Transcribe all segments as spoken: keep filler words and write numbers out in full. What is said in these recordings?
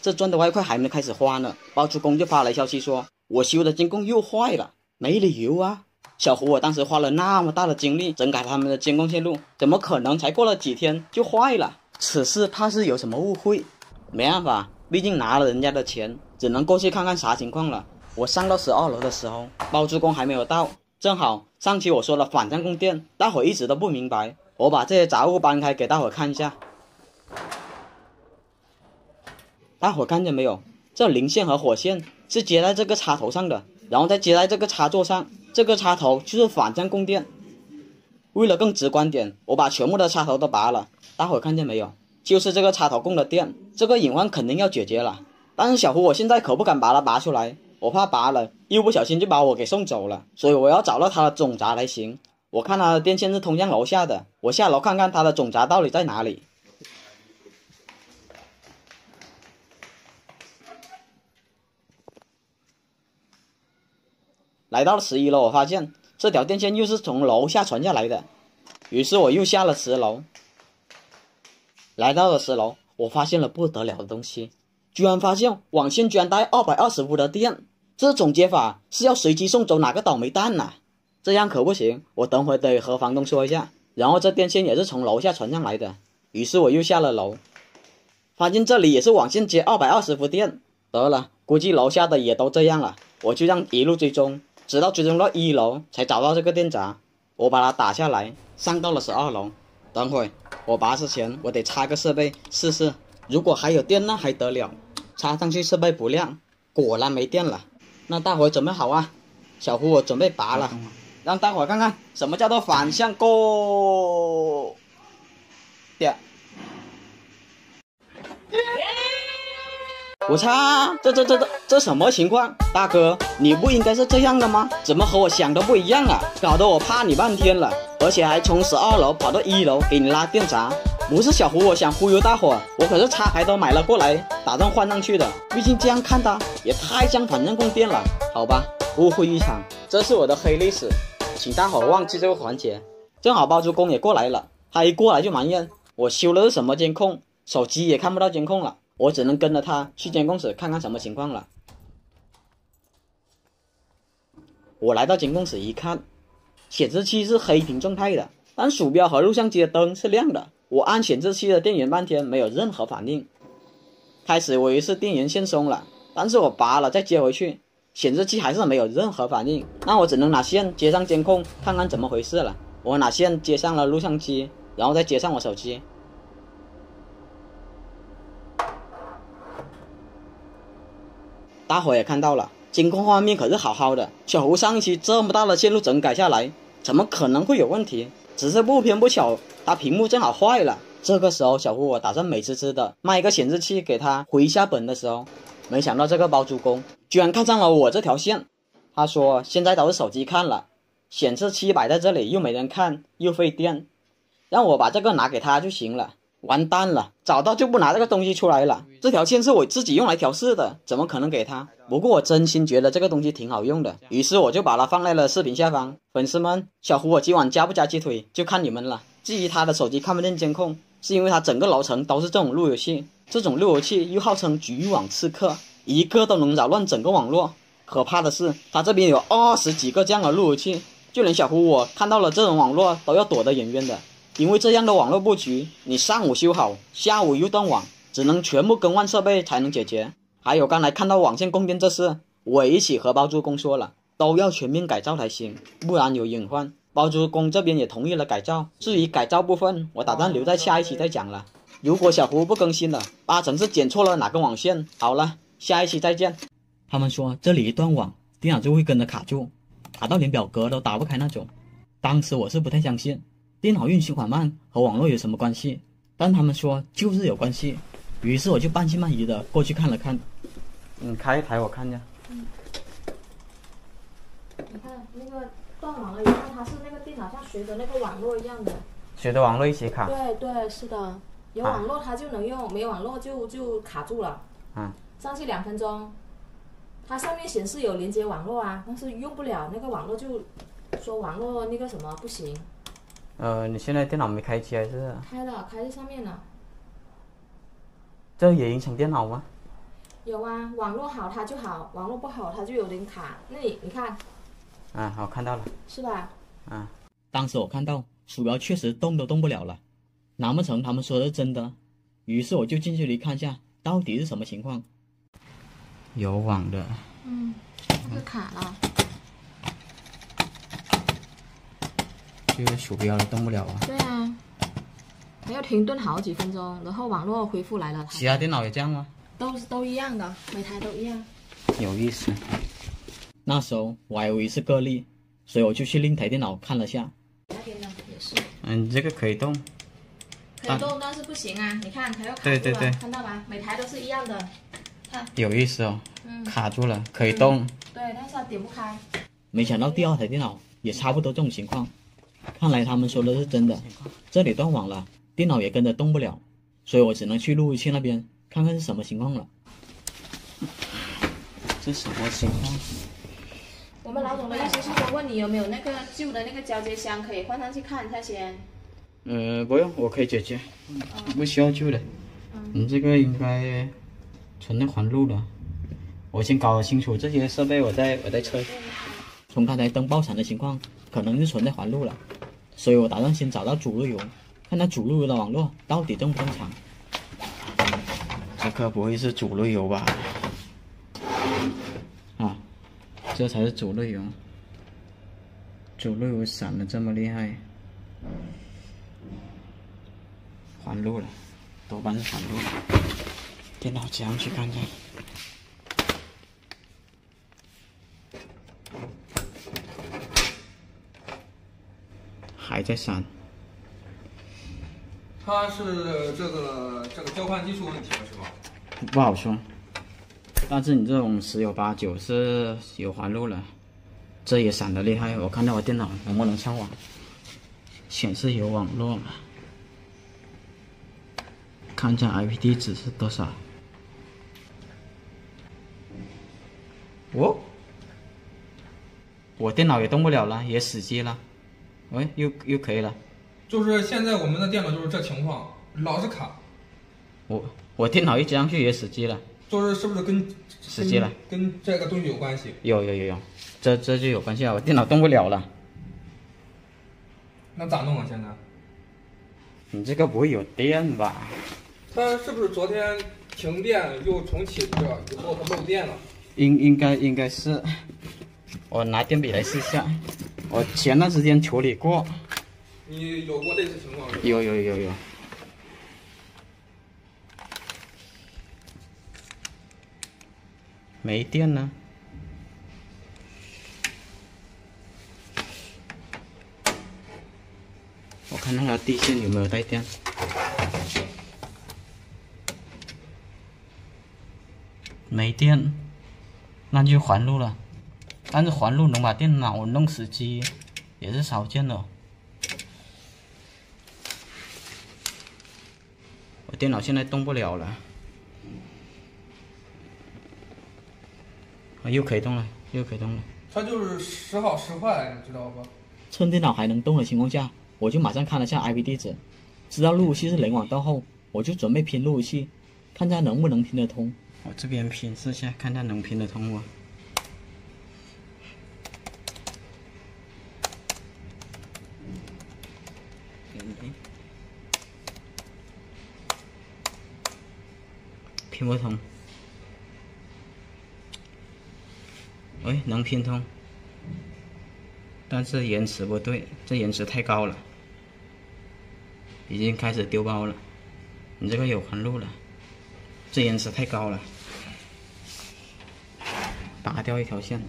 这赚的外快还没开始花呢，包租公就发来消息说，我修的监控又坏了。没理由啊！小胡我当时花了那么大的精力整改他们的监控线路，怎么可能才过了几天就坏了？此事怕是有什么误会。没办法，毕竟拿了人家的钱，只能过去看看啥情况了。我上到十二楼的时候，包租公还没有到，正好上期我说了反战供电，大伙一直都不明白。我把这些杂物搬开给大伙看一下，大伙看见没有？这零线和火线是接在这个插头上的，然后再接在这个插座上，这个插头就是反战供电。为了更直观点，我把全部的插头都拔了，大伙看见没有？就是这个插头供的电，这个隐患肯定要解决了。但是小胡我现在可不敢把它拔出来，我怕拔了又不小心就把我给送走了，所以我要找到它的总闸才行。我看它的电线是通向楼下的，我下楼看看它的总闸到底在哪里。来到了十一楼，我发现这条电线又是从楼下传下来的，于是我又下了十楼。来到了十楼，我发现了不得了的东西，居然发现网线居然带二百二十伏的电，这种接法是要随机送走哪个倒霉蛋呐、啊？这样可不行，我等会得和房东说一下。然后这电线也是从楼下传上来的，于是我又下了楼，发现这里也是网线接二百二十伏电。得了，估计楼下的也都这样了，我就这样一路追踪，直到追踪到一楼才找到这个电闸。我把它打下来，上到了十二楼。等会我拔之前，我得插个设备试试，如果还有电那还得了。插上去设备不亮，果然没电了。那大伙准备好啊，小胡我准备拔了，让大伙看看什么叫做反向供电。我擦，这这这这这什么情况？大哥，你不应该是这样的吗？怎么和我想的不一样啊？搞得我怕你半天了，而且还从十二楼跑到一楼给你拉电闸。不是小胡我想忽悠大伙，我可是插排都买了过来，打算换上去的。毕竟这样看它也太像反向供电了，好吧，误会一场，这是我的黑历史，请大伙忘记这个环节。正好包租公也过来了，他一过来就埋怨我修的是什么监控，手机也看不到监控了。我只能跟着他去监控室看看什么情况了。我来到监控室一看，显示器是黑屏状态的，但鼠标和录像机的灯是亮的。我按显示器的电源半天没有任何反应。开始我以为是电源线松了，但是我拔了再接回去，显示器还是没有任何反应。那我只能拿线接上监控看看怎么回事了。我拿线接上了录像机，然后再接上我手机。大伙也看到了，监控画面可是好好的，小胡上一期这么大的线路整改下来，怎么可能会有问题？只是不偏不巧，他屏幕正好坏了。这个时候小胡我打算美滋滋的卖一个显示器给他回一下本的时候，没想到这个包租公居然看上了我这条线。他说现在都是手机看了，显示器摆在这里又没人看又费电，让我把这个拿给他就行了。完蛋了，找到就不拿这个东西出来了。这条线是我自己用来调试的，怎么可能给他？不过我真心觉得这个东西挺好用的，于是我就把它放在了视频下方。粉丝们，小胡我今晚加不加鸡腿就看你们了。至于他的手机看不见监控，是因为他整个楼层都是这种路由器，这种路由器又号称局域网刺客，一个都能扰乱整个网络。可怕的是他这边有二十几个这样的路由器，就连小胡我看到了这种网络都要躲得远远的。因为这样的网络布局，你上午修好，下午又断网，只能全部更换设备才能解决。还有刚才看到网线供电这事，我一起和包租公说了，都要全面改造才行，不然有隐患。包租公这边也同意了改造，至于改造部分，我打算留在下一期再讲了。如果小胡不更新了，八成是剪错了哪根网线。好了，下一期再见。他们说这里一断网，电脑就会跟着卡住，卡到连表格都打不开那种。当时我是不太相信电脑运行缓慢和网络有什么关系，但他们说就是有关系，于是我就半信半疑的过去看了看。你开一台我看一下。 嗯。你看那个断网了以后，它是那个电脑像随着那个网络一样的， 随着网络一起卡。 对对，是的，有网络它就能用，啊、没网络就就卡住了。 嗯。 上去两分钟，它上面显示有连接网络啊，但是用不了，那个网络就说网络那个什么不行。 呃，你现在电脑没开机还是？ 开了，开在上面了。 这也影响电脑吗？ 有啊，网络好它就好，网络不好它就有点卡。那你你看， 啊，好，看到了。 是吧？ 啊，当时我看到鼠标确实动都动不了了，难不成他们说的是真的？于是我就近距离看下到底是什么情况。有网的。 嗯，它是卡了。 这个鼠标都动不了啊。 对啊，还要停顿好几分钟，然后网络恢复来了。 其他电脑也这样吗？ 都都一样的，每台都一样。 有意思。那时候我还以为是个例，所以我就去另一台电脑看了下。 那边的也是。 嗯，这个可以动。 可以动，但是不行啊！你看，它又卡住了， 对对对， 看到吧？每台都是一样的，看。 有意思哦。 嗯。 卡住了，可以动。 嗯、对，但是它点不开。 没想到第二台电脑也差不多这种情况，看来他们说的是真的。这里断网了，电脑也跟着动不了，所以我只能去路由器那边看看是什么情况了。这什么情况？ 我们老总的意思是说，问你有没有那个旧的那个交接箱可以换上去看一下先。 呃，不用，我可以解决，不需要旧的。嗯、你这个应该存内环路了，我先搞清楚这些设备，我再我再测。从刚才灯爆闪的情况，可能是存在环路了，所以我打算先找到主路由，看它主路由的网络到底正不正常。这个不会是主路由吧？啊，这才是主路由。主路由闪的这么厉害，环路了，多半是环路了。电脑接上去看看。还在闪， 它是这个这个交换技术问题了是吧？ 不好说，但是你这种十有八九是有环路了，这也闪得厉害。我看到我电脑能不能上网，显示有网络，看一下 I P 地址是多少。哦，我电脑也动不了了，也死机了。喂，又又可以了。 就是现在我们的电脑就是这情况，老是卡。 我我电脑一接上去也死机了。 就是是不是跟死机了？ 跟这个东西有关系？ 有有有有，这这就有关系啊！我电脑动不了了。 那咋弄啊？现在？ 你这个不会有电吧？ 它是不是昨天停电又重启着，以后它漏电了？ 应应该应该是。我拿电笔来试一下。我前段时间处理过。 你有过类似情况是吧？ 有有有有。没电呢。我看那条地线有没有带电。没电，那就环路了。但是环路能把电脑弄死机，也是少见的。我电脑现在动不了了。啊，又可以动了，又可以动了。 它就是时好时坏，你知道吧？ 趁电脑还能动的情况下，我就马上看了下 I P 地址，知道路由器是联网到后，我就准备拼路由器，看它能不能拼得通。我这边拼试下，看它能拼得通不？拼不通。喂，能拼通，但是延迟不对，这延迟太高了，已经开始丢包了。你这个有环路了，这延迟太高了，拔掉一条线，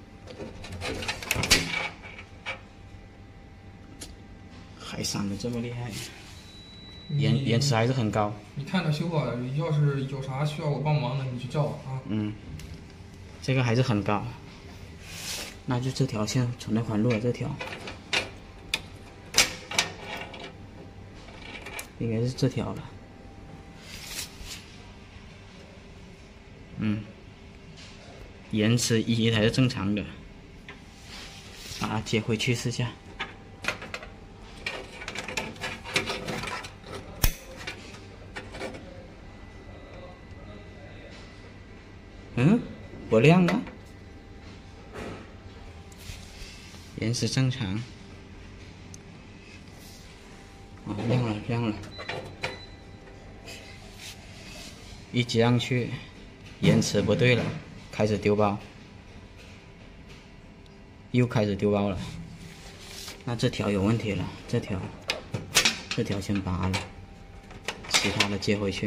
还闪的这么厉害，延延迟还是很高。 你看着修啊，要是有啥需要我帮忙的，你就叫我啊。 嗯，这个还是很高。那就这条线存在环路的这条，应该是这条了。嗯，延迟一才是正常的，把它接回去试下。 嗯，不亮啊，延时正常。啊，亮了亮了，一接上去，延迟不对了，开始丢包，又开始丢包了。那这条有问题了，这条，这条先拔了，其他的接回去。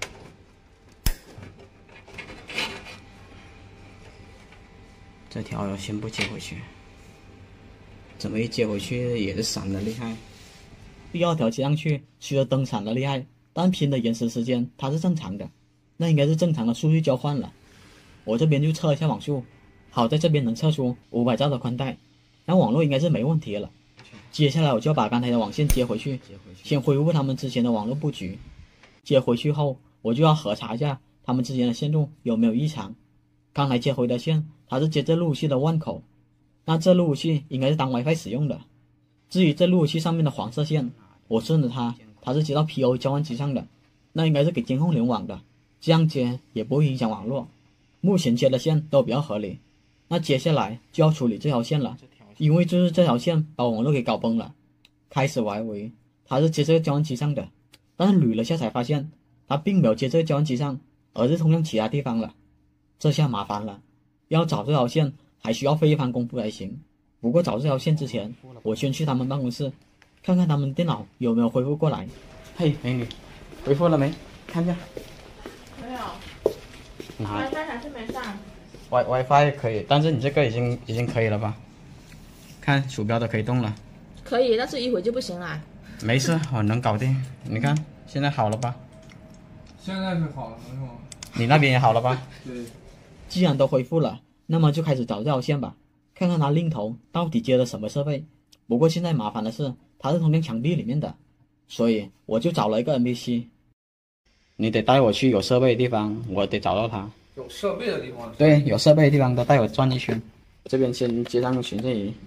这条要先不接回去，怎么一接回去也是闪的厉害。第二条接上去，虽然灯闪的厉害，但拼的延时时间它是正常的，那应该是正常的数据交换了。我这边就测一下网速，好在这边能测出五百兆的宽带，那网络应该是没问题了。接下来我就要把刚才的网线接回去，先恢复他们之前的网络布局。接回去后，我就要核查一下他们之间的线路有没有异常。刚才接回的线，它是接这路由器的万口，那这路由器应该是当 WiFi 使用的。至于这路由器上面的黄色线，我顺着它，它是接到 P O 交换机上的，那应该是给监控联网的，这样接也不会影响网络。目前接的线都比较合理，那接下来就要处理这条线了，因为就是这条线把网络给搞崩了。开始我还以为它是接这个交换机上的，但是捋了下才发现，它并没有接这个交换机上，而是通向其他地方了。这下麻烦了，要找这条线还需要费一番功夫才行。不过找这条线之前，我先去他们办公室，看看他们电脑有没有恢复过来。嘿，美女，恢复了没？看一下。 没有。 哪 WiFi 还是没上。 ？Wi WiFi 可以，但是你这个已经已经可以了吧？看鼠标都可以动了。 可以，但是一会就不行了。 没事，我能搞定。你看现在好了吧？ 现在是好了，是吗？ 你那边也好了吧？ 对。 既然都恢复了，那么就开始找这条线吧，看看它另头到底接了什么设备。不过现在麻烦的是，它是通向墙壁里面的，所以我就找了一个 N P C。你得带我去有设备的地方，我得找到它。 有设备的地方。 对，有设备的地方都带我转一圈。这边先接上巡视仪，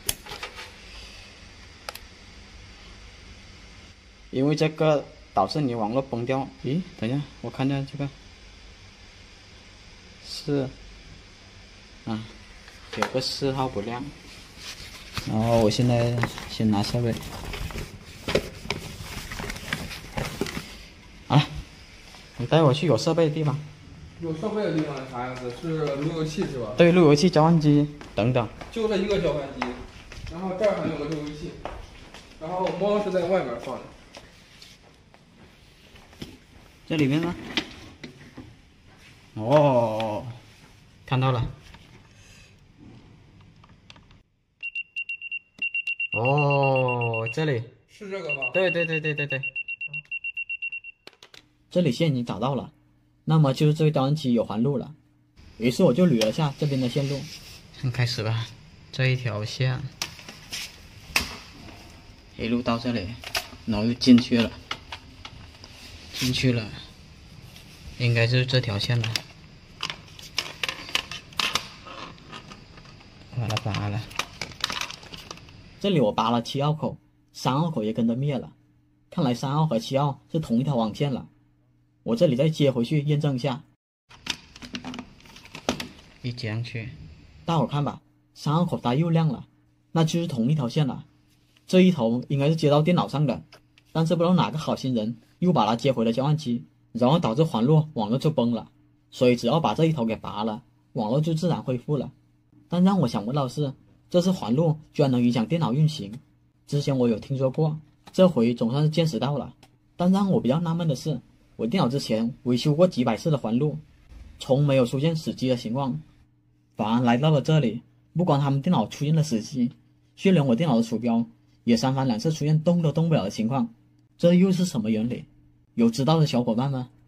因为这个导致你网络崩掉。咦，等一下，我看一下这个。是，啊，有个四号不亮，然后我现在先拿设备，好了，你带我去有设备的地方。 有设备的地方是啥样子？是路由器是吧？ 对，路由器、交换机等等。 就这一个交换机，然后这儿还有个路由器，然后猫是在外面放的。 这里面呢？哦，看到了。哦，这里是这个吧？ 对对对对对对，这里线已经找到了，那么就是这个交换机有环路了。于是我就捋了下这边的线路，先开始吧。这一条线一路到这里，然后又进去了，进去了，应该就是这条线了。把它拔了。这里我拔了七号口，三号口也跟着灭了。看来三号和七号是同一条网线了。我这里再接回去验证一下。一接上去，大伙看吧，三号口它又亮了，那就是同一条线了。这一头应该是接到电脑上的，但是不知道哪个好心人又把它接回了交换机，然后导致环络网络就崩了。所以只要把这一头给拔了，网络就自然恢复了。但让我想不到的是，这次环络居然能影响电脑运行。之前我有听说过，这回总算是见识到了。但让我比较纳闷的是，我电脑之前维修过几百次的环络，从没有出现死机的情况，反而来到了这里，不光他们电脑出现了死机，就连我电脑的鼠标也三番两次出现动都动不了的情况。这又是什么原理？有知道的小伙伴吗？